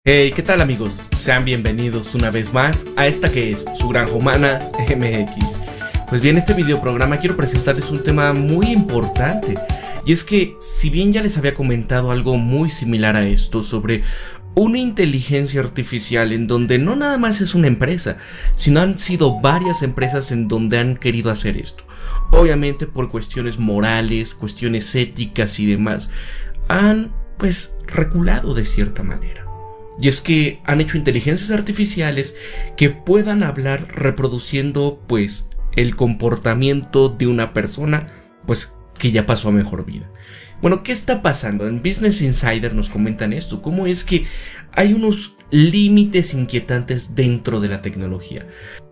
Hey, ¿qué tal amigos? Sean bienvenidos una vez más a esta que es su Granja Humana MX. Pues bien, este videoprograma quiero presentarles un tema muy importante. Y es que, si bien ya les había comentado algo muy similar a esto sobre una inteligencia artificial en donde no nada más es una empresa, sino han sido varias empresas en donde han querido hacer esto. Obviamente por cuestiones morales, cuestiones éticas y demás, han pues reculado de cierta manera. Y es que han hecho inteligencias artificiales que puedan hablar reproduciendo pues el comportamiento de una persona pues que ya pasó a mejor vida. Bueno, ¿qué está pasando? En Business Insider nos comentan esto, cómo es que hay unos límites inquietantes dentro de la tecnología.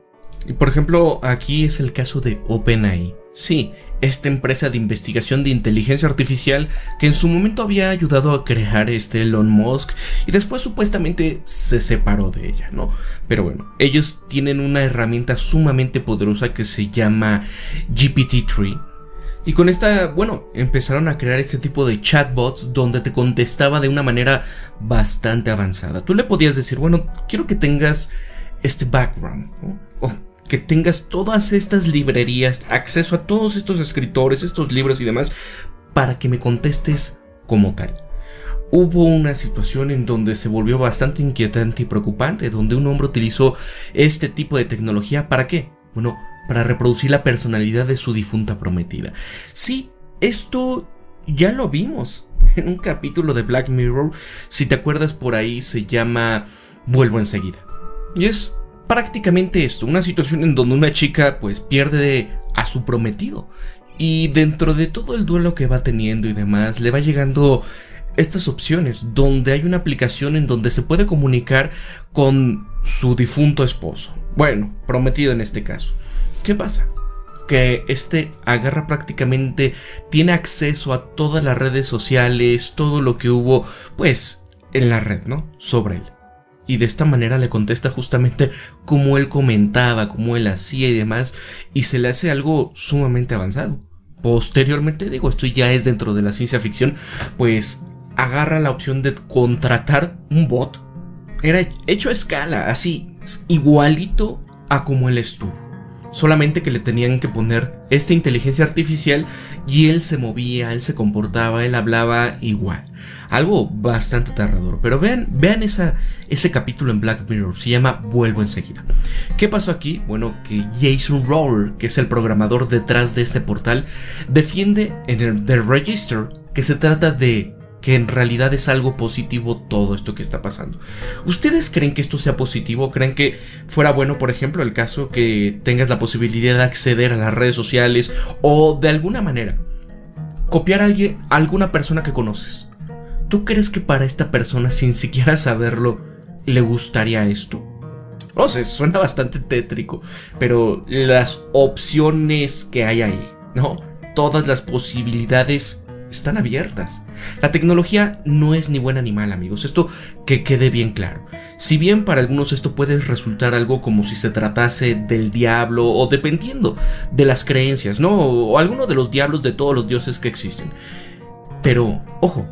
Y por ejemplo, aquí es el caso de OpenAI. Sí, esta empresa de investigación de inteligencia artificial que en su momento había ayudado a crear Elon Musk y después supuestamente se separó de ella, ¿no? Pero bueno, ellos tienen una herramienta sumamente poderosa que se llama GPT-3. Y con esta, bueno, empezaron a crear este tipo de chatbots donde te contestaba de una manera bastante avanzada. Tú le podías decir, bueno, quiero que tengas este background, ¿no? Que tengas todas estas librerías, acceso a todos estos escritores, estos libros y demás, para que me contestes como tal. Hubo una situación en donde se volvió bastante inquietante y preocupante, donde un hombre utilizó este tipo de tecnología, ¿para qué? Bueno, para reproducir la personalidad de su difunta prometida. Sí, esto ya lo vimos en un capítulo de Black Mirror, si te acuerdas por ahí se llama Vuelvo enseguida. Y es prácticamente esto, una situación en donde una chica pues pierde a su prometido y dentro de todo el duelo que va teniendo y demás le va llegando estas opciones donde hay una aplicación en donde se puede comunicar con su difunto esposo, bueno, prometido en este caso. ¿Qué pasa? Que agarra prácticamente, tiene acceso a todas las redes sociales, todo lo que hubo pues en la red, ¿no? Sobre él. Y de esta manera le contesta justamente como él comentaba, como él hacía y demás, y se le hace algo sumamente avanzado. Posteriormente, digo, esto ya es dentro de la ciencia ficción, pues agarra la opción de contratar un bot. Era hecho a escala, así, igualito a como él estuvo. Solamente que le tenían que poner esta inteligencia artificial y él se movía, él se comportaba, él hablaba igual. Algo bastante aterrador. Pero vean ese capítulo en Black Mirror, se llama Vuelvo enseguida. ¿Qué pasó aquí? Bueno, que Jason Roller, que es el programador detrás de ese portal, defiende en el The Register que se trata de que en realidad es algo positivo todo esto que está pasando. ¿Ustedes creen que esto sea positivo? ¿Creen que fuera bueno, por ejemplo, el caso que tengas la posibilidad de acceder a las redes sociales o de alguna manera copiar a alguna persona que conoces? ¿Tú crees que para esta persona, sin siquiera saberlo, le gustaría esto? No sé, suena bastante tétrico, pero las opciones que hay ahí, ¿no? Todas las posibilidades están abiertas. La tecnología no es ni buena ni mala, amigos. Esto que quede bien claro. Si bien para algunos esto puede resultar algo como si se tratase del diablo o dependiendo de las creencias, ¿no? O alguno de los diablos de todos los dioses que existen. Pero, ojo,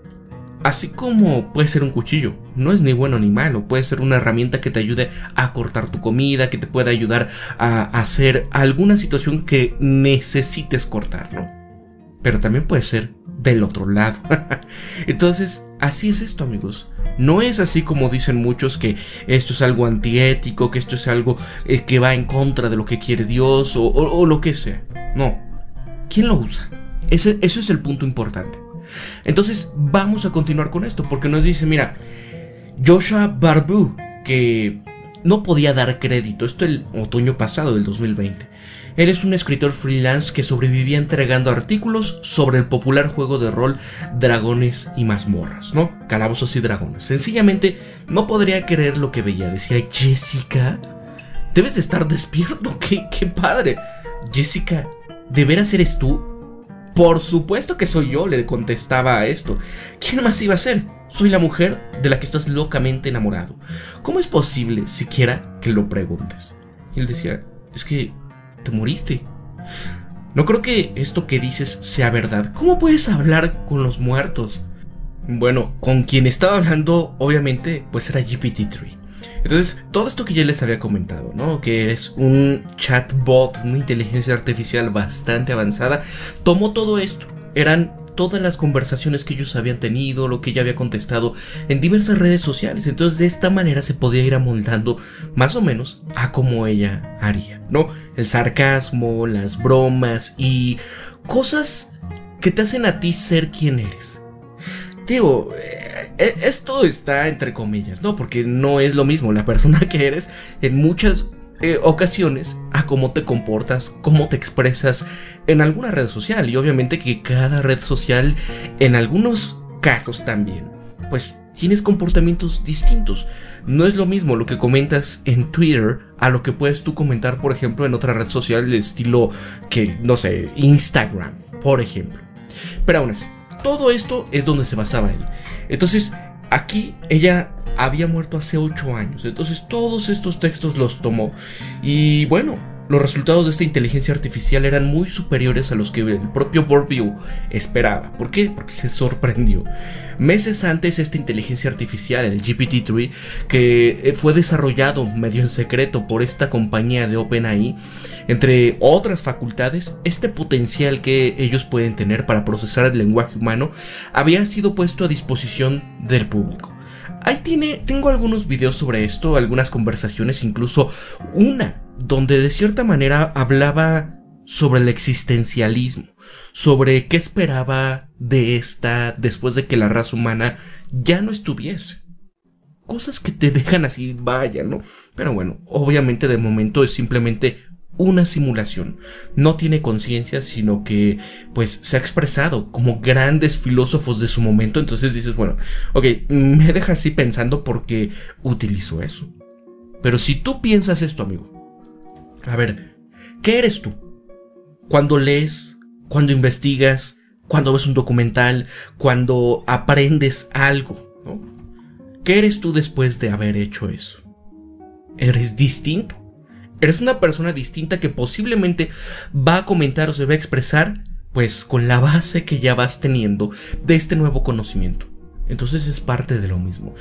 así como puede ser un cuchillo, no es ni bueno ni malo. Puede ser una herramienta que te ayude a cortar tu comida, que te pueda ayudar a hacer alguna situación que necesites cortar, ¿no? Pero también puede ser del otro lado. Entonces, así es esto, amigos. No es así como dicen muchos, que esto es algo antiético, que esto es algo que va en contra de lo que quiere Dios o lo que sea. No. ¿Quién lo usa? Eso es el punto importante. Entonces, vamos a continuar con esto, porque nos dice, mira, Joshua Barbu, que no podía dar crédito, esto el otoño pasado del 2020. Él es un escritor freelance que sobrevivía entregando artículos sobre el popular juego de rol Dragones y Mazmorras, ¿no? Calabozos y Dragones. Sencillamente no podría creer lo que veía. Decía, Jessica, debes de estar despierto. ¡Qué padre! Jessica, ¿de veras eres tú? Por supuesto que soy yo, le contestaba a esto. ¿Quién más iba a ser? Soy la mujer de la que estás locamente enamorado. ¿Cómo es posible siquiera que lo preguntes? Y él decía, es que te moriste. No creo que esto que dices sea verdad. ¿Cómo puedes hablar con los muertos? Bueno, con quien estaba hablando, obviamente, pues era GPT-3. Entonces, todo esto que ya les había comentado, ¿no? Que es un chatbot, una inteligencia artificial bastante avanzada, tomó todo esto. Eran todas las conversaciones que ellos habían tenido, lo que ella había contestado en diversas redes sociales. Entonces, de esta manera se podía ir amoldando más o menos a como ella haría, ¿no? El sarcasmo, las bromas y cosas que te hacen a ti ser quien eres. Digo, esto está entre comillas, ¿no? Porque no es lo mismo la persona que eres en muchas ocasiones a cómo te comportas, cómo te expresas en alguna red social. Y obviamente que cada red social, en algunos casos también, pues tienes comportamientos distintos. No es lo mismo lo que comentas en Twitter a lo que puedes tú comentar, por ejemplo, en otra red social, estilo que, no sé, Instagram, por ejemplo. Pero aún así, todo esto es donde se basaba él. Entonces, aquí ella había muerto hace 8 años. Entonces, todos estos textos los tomó. Y bueno, los resultados de esta inteligencia artificial eran muy superiores a los que el propio Bourdieu esperaba. ¿Por qué? Porque se sorprendió. Meses antes, esta inteligencia artificial, el GPT-3, que fue desarrollado medio en secreto por esta compañía de OpenAI, entre otras facultades, este potencial que ellos pueden tener para procesar el lenguaje humano había sido puesto a disposición del público. Ahí tengo algunos videos sobre esto, algunas conversaciones, incluso una donde de cierta manera hablaba sobre el existencialismo, sobre qué esperaba de esta después de que la raza humana ya no estuviese. Cosas que te dejan así, vaya, ¿no? Pero bueno, obviamente de momento es simplemente una simulación. No tiene conciencia, sino que pues se ha expresado como grandes filósofos de su momento. Entonces dices, bueno, ok, me deja así pensando porque utilizo eso. Pero si tú piensas esto, amigo, a ver, ¿qué eres tú? Cuando lees, cuando investigas, cuando ves un documental, cuando aprendes algo, ¿no? ¿Qué eres tú después de haber hecho eso? ¿Eres distinto? ¿Eres una persona distinta que posiblemente va a comentar o se va a expresar, pues con la base que ya vas teniendo de este nuevo conocimiento? Entonces es parte de lo mismo.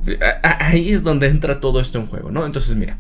Ahí es donde entra todo esto en juego, ¿no? Entonces mira,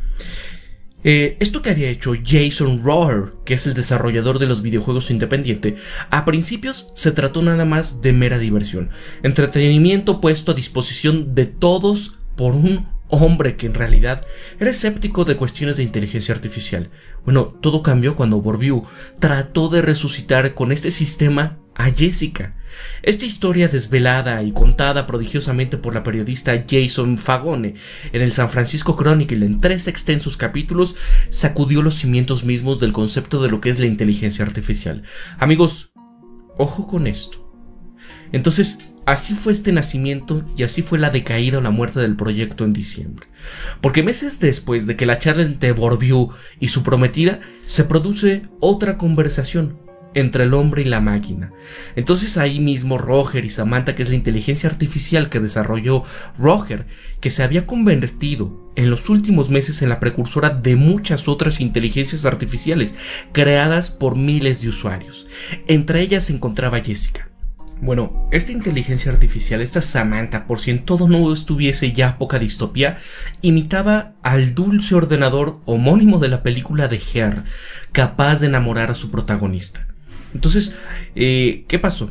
esto que había hecho Jason Rohrer, que es el desarrollador de los videojuegos independiente, a principios se trató nada más de mera diversión, entretenimiento puesto a disposición de todos por un hombre que en realidad era escéptico de cuestiones de inteligencia artificial. Bueno, todo cambió cuando Bourdieu trató de resucitar con este sistema a Jessica. Esta historia desvelada y contada prodigiosamente por la periodista Jason Fagone en el San Francisco Chronicle en 3 extensos capítulos sacudió los cimientos mismos del concepto de lo que es la inteligencia artificial. Amigos, ojo con esto. Entonces, así fue este nacimiento y así fue la decaída o la muerte del proyecto en diciembre. Porque meses después de que la charla entre Bourdieu y su prometida, se produce otra conversación entre el hombre y la máquina. Entonces ahí mismo Roger y Samantha, que es la inteligencia artificial que desarrolló Roger, que se había convertido en los últimos meses en la precursora de muchas otras inteligencias artificiales creadas por miles de usuarios. Entre ellas se encontraba Jessica. Bueno, esta inteligencia artificial, esta Samantha, por si en todo no estuviese ya poca distopía, imitaba al dulce ordenador homónimo de la película de Her, capaz de enamorar a su protagonista. Entonces, ¿qué pasó?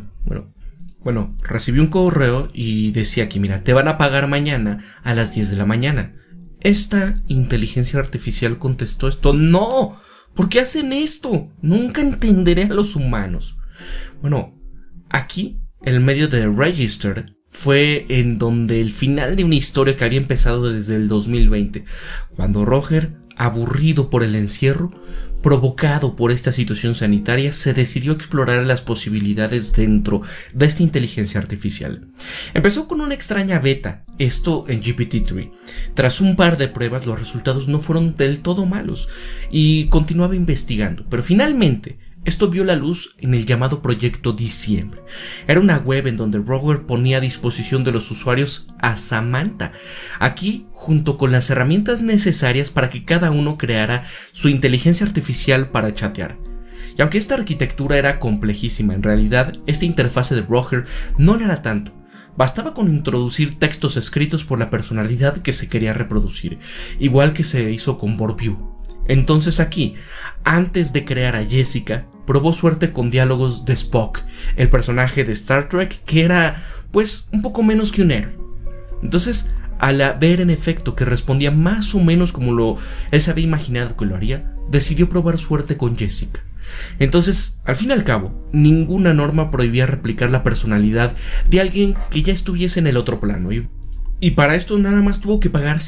Bueno, recibí un correo y decía aquí, mira, te van a pagar mañana a las 10 de la mañana. Esta inteligencia artificial contestó esto, ¡no! ¿Por qué hacen esto? Nunca entenderé a los humanos. Bueno, aquí, el medio de Register fue en donde el final de una historia que había empezado desde el 2020, cuando Roger, aburrido por el encierro, provocado por esta situación sanitaria, se decidió explorar las posibilidades dentro de esta inteligencia artificial. Empezó con una extraña beta, esto en GPT-3. Tras un par de pruebas, los resultados no fueron del todo malos y continuaba investigando, pero finalmente esto vio la luz en el llamado Proyecto Diciembre. Era una web en donde Roger ponía a disposición de los usuarios a Samantha, aquí junto con las herramientas necesarias para que cada uno creara su inteligencia artificial para chatear. Y aunque esta arquitectura era complejísima, en realidad esta interfase de Roger no lo era tanto, Bastaba con introducir textos escritos por la personalidad que se quería reproducir, igual que se hizo con Bourview. Entonces aquí, antes de crear a Jessica, probó suerte con diálogos de Spock, el personaje de Star Trek que era, pues, un poco menos que un héroe. Entonces, al ver en efecto que respondía más o menos como él se había imaginado que lo haría, decidió probar suerte con Jessica. Entonces, al fin y al cabo, ninguna norma prohibía replicar la personalidad de alguien que ya estuviese en el otro plano, y para esto nada más tuvo que pagar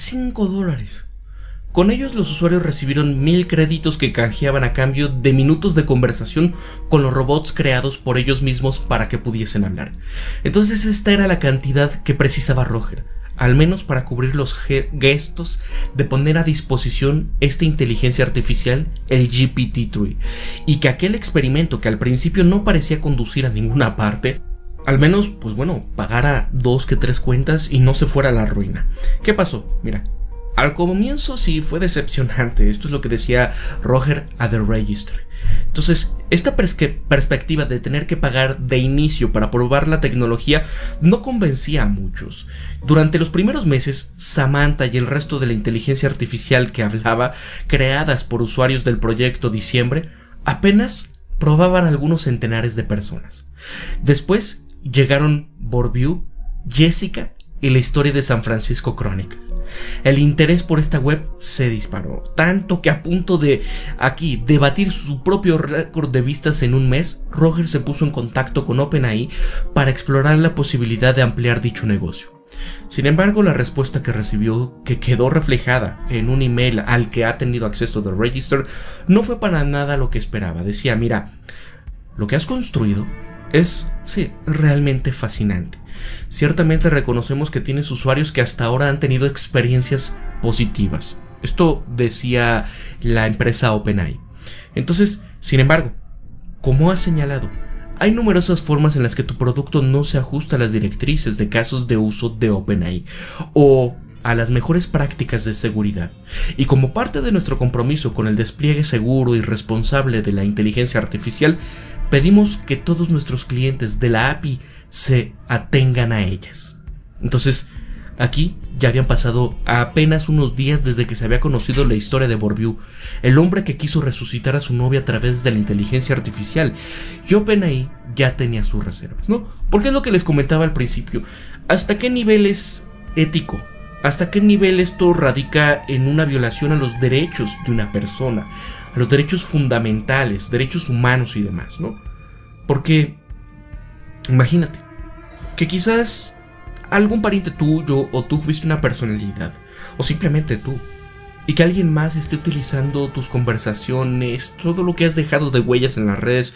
$5. Con ellos los usuarios recibieron 1000 créditos que canjeaban a cambio de minutos de conversación con los robots creados por ellos mismos para que pudiesen hablar. Entonces esta era la cantidad que precisaba Roger, al menos para cubrir los gestos de poner a disposición esta inteligencia artificial, el GPT-3, y que aquel experimento que al principio no parecía conducir a ninguna parte, al menos, pues bueno, pagara 2 que 3 cuentas y no se fuera a la ruina. ¿Qué pasó? Mira, al comienzo sí fue decepcionante, esto es lo que decía Roger a The Register. Entonces, esta perspectiva de tener que pagar de inicio para probar la tecnología no convencía a muchos. Durante los primeros meses, Samantha y el resto de la inteligencia artificial que hablaba, creadas por usuarios del proyecto Diciembre, apenas probaban algunos centenares de personas. Después llegaron Bourview, Jessica y la historia de San Francisco Chronicle. El interés por esta web se disparó, tanto que a punto de batir su propio récord de vistas en un mes, Roger se puso en contacto con OpenAI para explorar la posibilidad de ampliar dicho negocio. Sin embargo, la respuesta que recibió, que quedó reflejada en un email al que ha tenido acceso The Register, no fue para nada lo que esperaba. Decía: mira, lo que has construido es, sí, realmente fascinante. Ciertamente reconocemos que tienes usuarios que hasta ahora han tenido experiencias positivas. Esto decía la empresa OpenAI. Entonces, sin embargo, como has señalado, hay numerosas formas en las que tu producto no se ajusta a las directrices de casos de uso de OpenAI o a las mejores prácticas de seguridad. Y como parte de nuestro compromiso con el despliegue seguro y responsable de la inteligencia artificial, pedimos que todos nuestros clientes de la API se atengan a ellas. Entonces, aquí ya habían pasado apenas unos días desde que se había conocido la historia de Bourview, el hombre que quiso resucitar a su novia a través de la inteligencia artificial, y OpenAI ya tenía sus reservas, ¿no? Porque es lo que les comentaba al principio. ¿Hasta qué nivel es ético? ¿Hasta qué nivel esto radica en una violación a los derechos de una persona, a los derechos fundamentales, derechos humanos y demás, ¿no? Porque imagínate que quizás algún pariente tuyo o tú fuiste una personalidad, o simplemente tú, y que alguien más esté utilizando tus conversaciones, todo lo que has dejado de huellas en las redes,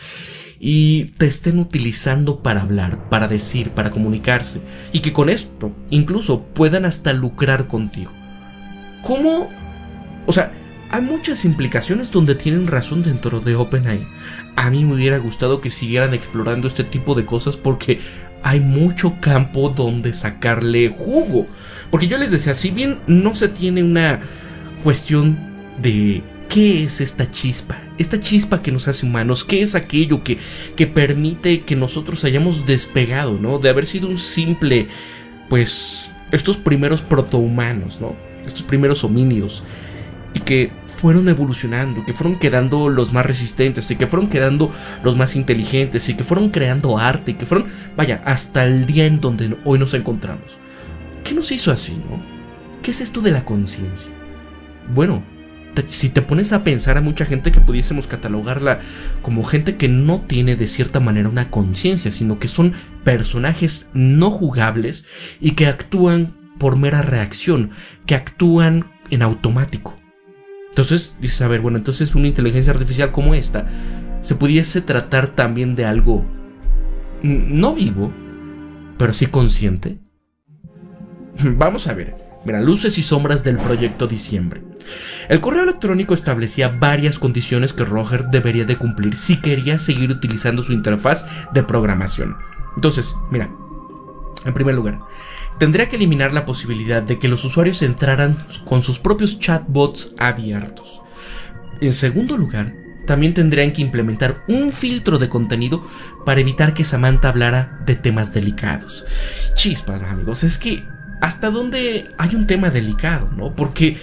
y te estén utilizando para hablar, para decir, para comunicarse, y que con esto incluso puedan hasta lucrar contigo. ¿Cómo? O sea, hay muchas implicaciones donde tienen razón dentro de OpenAI. A mí me hubiera gustado que siguieran explorando este tipo de cosas porque hay mucho campo donde sacarle jugo. Porque yo les decía, si bien no se tiene una cuestión de qué es esta chispa que nos hace humanos, qué es aquello que permite que nosotros hayamos despegado, ¿no? De haber sido un simple, pues, estos primeros protohumanos, ¿no? Estos primeros homínidos, y que fueron evolucionando, que fueron quedando los más resistentes, y que fueron quedando los más inteligentes, y que fueron creando arte, y que fueron, vaya, hasta el día en donde hoy nos encontramos. ¿Qué nos hizo así, no? ¿Qué es esto de la conciencia? Bueno, si te pones a pensar, a mucha gente que pudiésemos catalogarla como gente que no tiene de cierta manera una conciencia, sino que son personajes no jugables y que actúan por mera reacción, que actúan en automático. Entonces dices, a ver, bueno, entonces una inteligencia artificial como esta se pudiese tratar también de algo no vivo, pero sí consciente. Vamos a ver. Mira, luces y sombras del proyecto Diciembre. El correo electrónico establecía varias condiciones que Roger debería de cumplir si quería seguir utilizando su interfaz de programación. Entonces, mira, en primer lugar, tendría que eliminar la posibilidad de que los usuarios entraran con sus propios chatbots abiertos. En segundo lugar, también tendrían que implementar un filtro de contenido para evitar que Samantha hablara de temas delicados. Chispas, amigos, es que hasta dónde hay un tema delicado, ¿no? Porque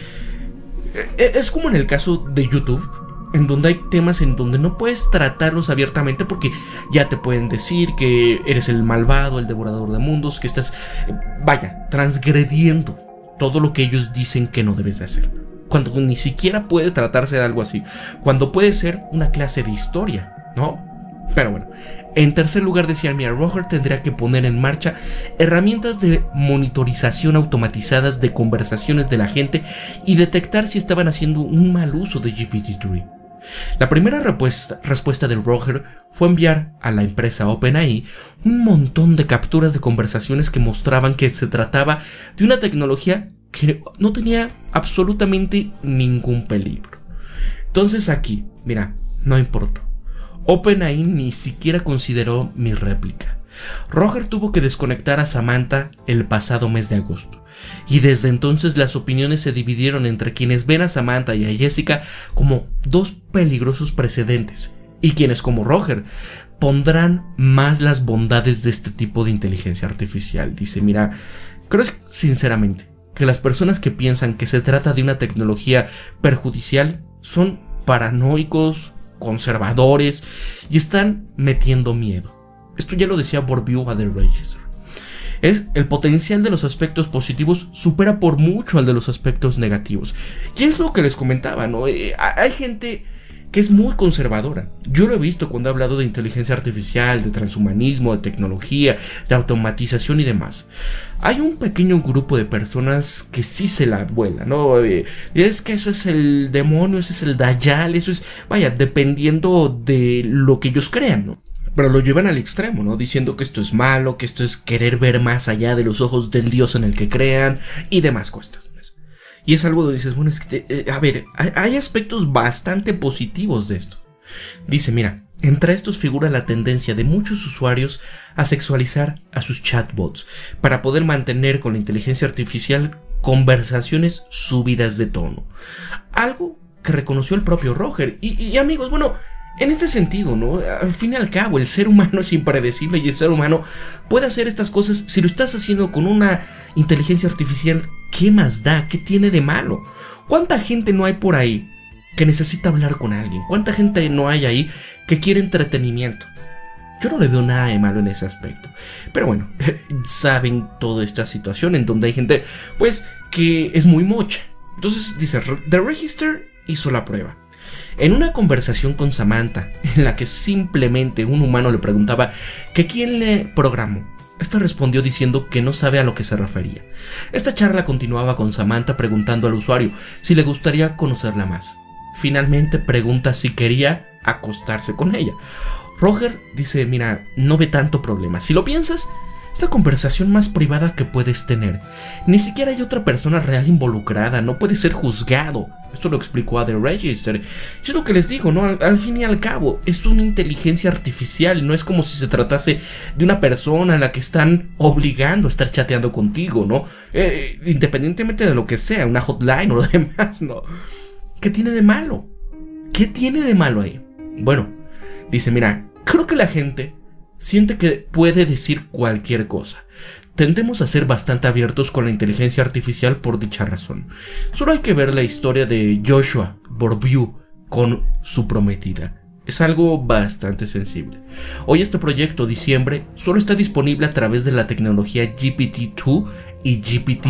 es como en el caso de YouTube, en donde hay temas en donde no puedes tratarlos abiertamente porque ya te pueden decir que eres el malvado, el devorador de mundos, que estás, transgrediendo todo lo que ellos dicen que no debes de hacer. Cuando ni siquiera puede tratarse de algo así, cuando puede ser una clase de historia, ¿no? Pero bueno, en tercer lugar decía, mira, Roger tendría que poner en marcha herramientas de monitorización automatizadas de conversaciones de la gente y detectar si estaban haciendo un mal uso de GPT-3. La primera respuesta de Roger fue enviar a la empresa OpenAI un montón de capturas de conversaciones que mostraban que se trataba de una tecnología que no tenía absolutamente ningún peligro. Entonces aquí, mira, no importó. OpenAI ni siquiera consideró mi réplica. Roger tuvo que desconectar a Samantha el pasado mes de agosto, y desde entonces las opiniones se dividieron entre quienes ven a Samantha y a Jessica como dos peligrosos precedentes, y quienes, como Roger, pondrán más las bondades de este tipo de inteligencia artificial. Dice, mira, creo sinceramente que las personas que piensan que se trata de una tecnología perjudicial son paranoicos, conservadores y están metiendo miedo. Esto ya lo decía Bourdieu a The Register. El potencial de los aspectos positivos supera por mucho al de los aspectos negativos. Y es lo que les comentaba, ¿no? Hay gente que es muy conservadora. Yo lo he visto cuando he hablado de inteligencia artificial, de transhumanismo, de tecnología, de automatización y demás. Hay un pequeño grupo de personas que sí se la vuelan, ¿no? Es que eso es el demonio, eso es el Dayal, eso es, dependiendo de lo que ellos crean, ¿no? Pero lo llevan al extremo, ¿no? Diciendo que esto es malo, que esto es querer ver más allá de los ojos del Dios en el que crean y demás cosas. Y es algo donde dices, bueno, es que, hay aspectos bastante positivos de esto. Dice, mira, entre estos figura la tendencia de muchos usuarios a sexualizar a sus chatbots para poder mantener con la inteligencia artificial conversaciones subidas de tono. Algo que reconoció el propio Roger. Y amigos, bueno, en este sentido, ¿no? Al fin y al cabo, el ser humano es impredecible y el ser humano puede hacer estas cosas. Si lo estás haciendo con una inteligencia artificial, ¿qué más da? ¿Qué tiene de malo? ¿Cuánta gente no hay por ahí que necesita hablar con alguien? ¿Cuánta gente no hay ahí que quiere entretenimiento? Yo no le veo nada de malo en ese aspecto. Pero bueno, saben toda esta situación en donde hay gente, pues, que es muy mocha. Entonces dice, The Register hizo la prueba. En una conversación con Samantha, en la que simplemente un humano le preguntaba que quién le programó, esta respondió diciendo que no sabe a lo que se refería. Esta charla continuaba con Samantha preguntando al usuario si le gustaría conocerla más. Finalmente pregunta si quería acostarse con ella. Roger dice, mira, no ve tanto problema. Si lo piensas, es la conversación más privada que puedes tener. Ni siquiera hay otra persona real involucrada, no puede ser juzgado. Esto lo explicó a The Register. Y es lo que les digo, ¿no? Al fin y al cabo, es una inteligencia artificial. No es como si se tratase de una persona a la que están obligando a estar chateando contigo, ¿no? Independientemente de lo que sea, una hotline o lo demás, ¿no? ¿Qué tiene de malo? ¿Qué tiene de malo ahí? Bueno, dice, mira, creo que la gente siente que puede decir cualquier cosa. Tendemos a ser bastante abiertos con la inteligencia artificial por dicha razón. Solo hay que ver la historia de Joshua Bourdieu con su prometida. Es algo bastante sensible. Hoy este proyecto, diciembre, solo está disponible a través de la tecnología GPT-2 y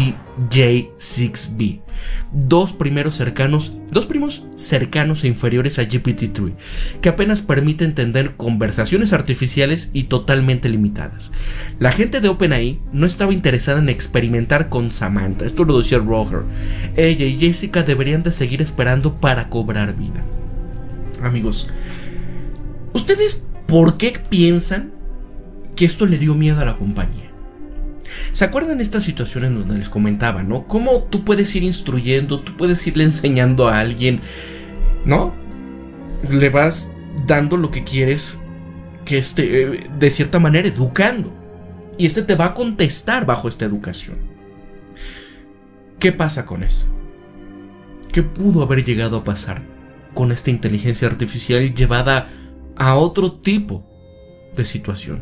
GPT-J6B. Dos primos cercanos e inferiores a GPT-3, que apenas permite entender conversaciones artificiales y totalmente limitadas. La gente de OpenAI no estaba interesada en experimentar con Samantha, esto lo decía Roger. Ella y Jessica deberían de seguir esperando para cobrar vida. Amigos, ¿ustedes por qué piensan que esto le dio miedo a la compañía? ¿Se acuerdan esta situación en donde les comentaba, ¿no? Cómo tú puedes ir instruyendo, tú puedes irle enseñando a alguien, ¿no? Le vas dando lo que quieres que de cierta manera, educando. Y te va a contestar bajo esta educación. ¿Qué pasa con eso? ¿Qué pudo haber llegado a pasar con esta inteligencia artificial llevada a otro tipo de situación.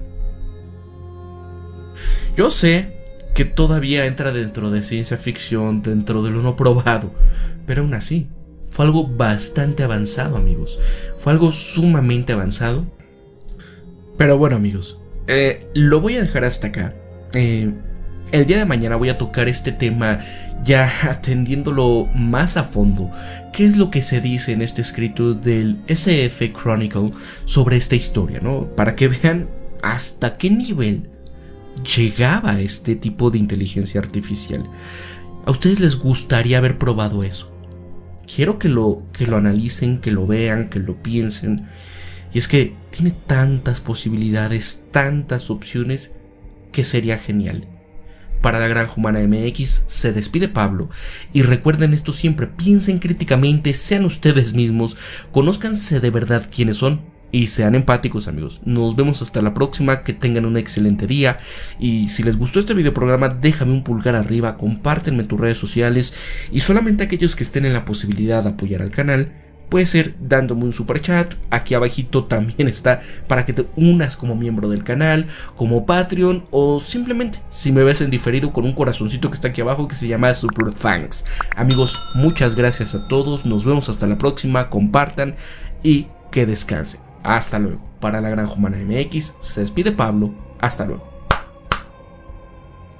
Yo sé que todavía entra dentro de ciencia ficción, dentro de lo no probado, pero aún así, fue algo bastante avanzado, amigos. Fue algo sumamente avanzado. Pero bueno, amigos, lo voy a dejar hasta acá. El día de mañana voy a tocar este tema ya atendiéndolo más a fondo. ¿Qué es lo que se dice en este escrito del SF Chronicle sobre esta historia, ¿no? Para que vean hasta qué nivel llegaba este tipo de inteligencia artificial. ¿A ustedes les gustaría haber probado eso? Quiero que lo analicen, que lo vean, que lo piensen. Y es que tiene tantas posibilidades, tantas opciones, que sería genial. Para la Granja Humana MX se despide Pablo, y recuerden esto siempre: piensen críticamente, sean ustedes mismos, conózcanse de verdad quiénes son y sean empáticos, amigos. Nos vemos hasta la próxima, que tengan un excelente día, y si les gustó este videoprograma déjame un pulgar arriba, compártenme en tus redes sociales, y solamente aquellos que estén en la posibilidad de apoyar al canal, puede ser dándome un super chat. Aquí abajito también está para que te unas como miembro del canal, como Patreon, o simplemente si me ves en diferido con un corazoncito que está aquí abajo que se llama Super Thanks. Amigos, muchas gracias a todos, nos vemos hasta la próxima, compartan y que descansen. Hasta luego. Para la Granja Humana MX se despide Pablo, hasta luego.